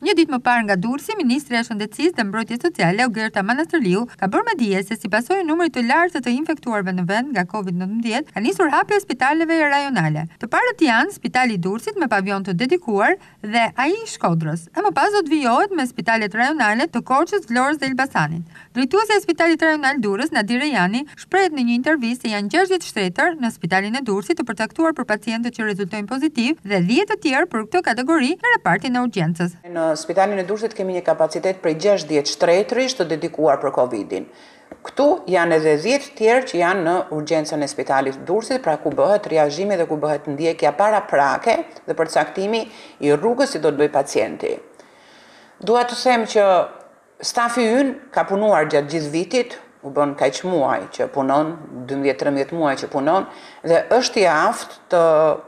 Një ditë më parë nga Durrësi, Ministri i Shëndetësisë dhe Mbrojtjes Sociale, Ogerta Manastërliu, ka bërë me dije se si pasojë e numrit të lartë të infektuarve në vend nga COVID-19, ka nisur hapja e spitaleve rajonale. Të parët janë Spitali i Durrësit me pavion të dedikuar dhe ai i Shkodrës. E më pas do të vijohet me spitalet rajonale të Korçës, Vlorës dhe Elbasanit. Drejtuesja e Spitalit Rajonal Durrës, Jani, shprehet në një intervistë se janë 60 shtretër në Spitalin e Durrësit të përcaktuar për pacientët që rezultojnë pozitiv dhe 10 të tjerë për këtë kategori në repartin e urgjencës. Në Spitalin e Durrësit kemi një kapacitet prej 60 shtretërish të dedikuar për Covidin. Këtu janë edhe 10 tjerë që janë në urgjencën e Spitalit të Durrësit, pra ku bëhet triazhimi dhe ku bëhet ndjekja paraprake dhe përcaktimi i rrugës si do të bëjë pacienti. Dua të them që stafi ynë ka punuar gjatë gjithë vitit, u bën kaq muaj që punon, 12-13 muaj që punon, dhe është i aftë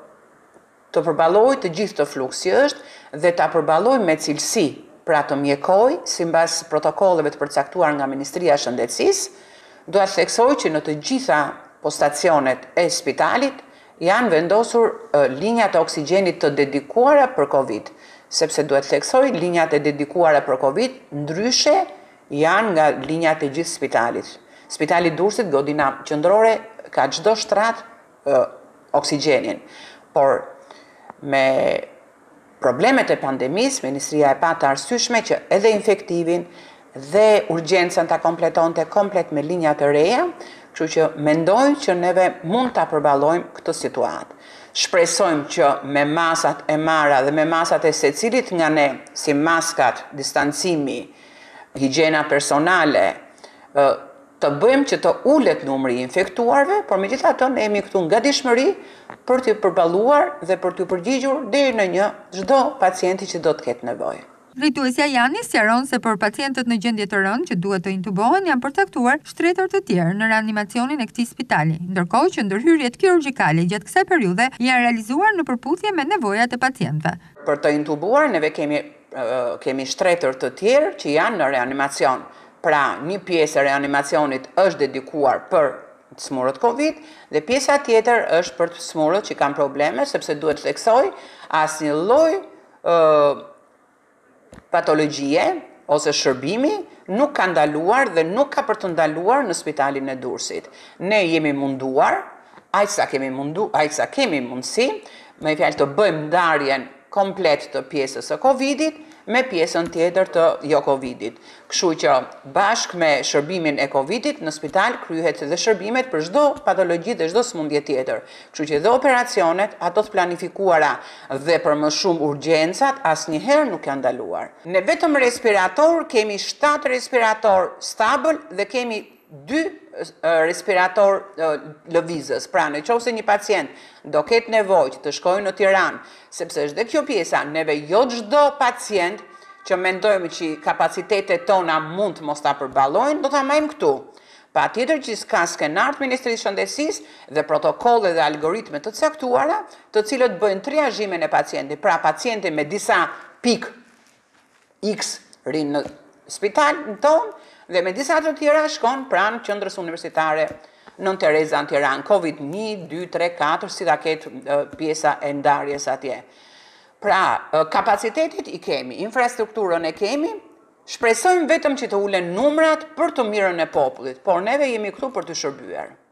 të përballojë të gjithë të fluksi është dhe ta përballojë me cilësi, pra të mjekoj, sipas protokolleve të përcaktuar nga Ministria e Shëndetësisë. Dua të theksoj që në të gjitha postacionet e spitalit janë vendosur linjat e oksigjenit të dedikuara për Covid, sepse duhet të theksoj linjat e dedikuara për Covid ndryshe janë nga linjat e gjithë spitalit. Spitali i Durrësit godina qendrore ka çdo shtrat oksigjenin, por me problemet e pandemisë, Ministria e pa të arsyeshme që edhe infektivin dhe urgjencën ta kompletonte komplet me linja të reja, kështu që mendoj që neve mund ta përballojmë këtë situatë. Shpresojmë që me masat e marra dhe me masat e secilit nga ne, si maskat, distancimi, higjiena personale, të bëjmë që të ulet numri i infektuarve, por megjithatë ne jemi këtu nga dishmëri për të përballuar dhe për të përgjigjur deri në çdo pacienti që do të ketë nevojë. Drejtuesja Jani sqaron se për pacientët në gjendje të rëndë që duhet të intubohen janë përcaktuar shtretër të tjerë në reanimacionin e këtij spitali, ndërkohë që ndërhyrjet kirurgjikale gjatë kësaj periudhe janë realizuar në përputhje me nevojat e pacientëve. Për të intubuar neve kemi shtretër të tjerë që janë në reanimacion. Pra, një pjesë e reanimacionit është dedikuar për smurët Covid dhe pjesa tjetër është për smurët që kanë probleme, sepse duhet të theksoj asnjë lloj patologjie ose shërbimi nuk ka ndaluar dhe nuk ka për të ndaluar në Spitalin e Durrësit. Ne jemi munduar, aq sa kemi mundësi, me fjalë të bëjmë ndarjen komplet të pjesës së Covidit me pjesën tjetër të jo Covidit. Kështu që bashkë me shërbimin e Covidit në spital kryhet dhe shërbimet për çdo patologji dhe çdo sëmundje tjetër. Kështu që dhe operacionet, ato të planifikuara dhe për më shumë urgjencat asnjëherë nuk janë ndaluar. Ne vetëm respirator kemi 7 respirator stabil dhe kemi 2 respirator lëvizës. Pra, nëse një pacient do ketë nevojë të shkojë në Tiranë, sepse është dhe kjo pjesa, neve jo çdo pacient që mendojmë që kapacitetet tona mund të mos ta përballojnë, do ta marrim këtu. Patjetër që ka skenar të Ministrisë së Shëndetësisë dhe protokolle dhe algoritme të caktuara, të cilët bëjnë triazhimin e pacientit. Pra, pacienti me disa pik X rinë në spitalin tonë dhe me disa të tjera shkon pranë qendrës universitare Nën Tereza në Tiranë, Covid 1, 2, 3, 4, si ta ketë pjesa e ndarjes atje. Pra, kapacitetit i kemi, infrastrukturën e kemi, shpresojmë vetëm që të ulen numrat për të mirën e popullit, por neve jemi këtu për të shërbyer.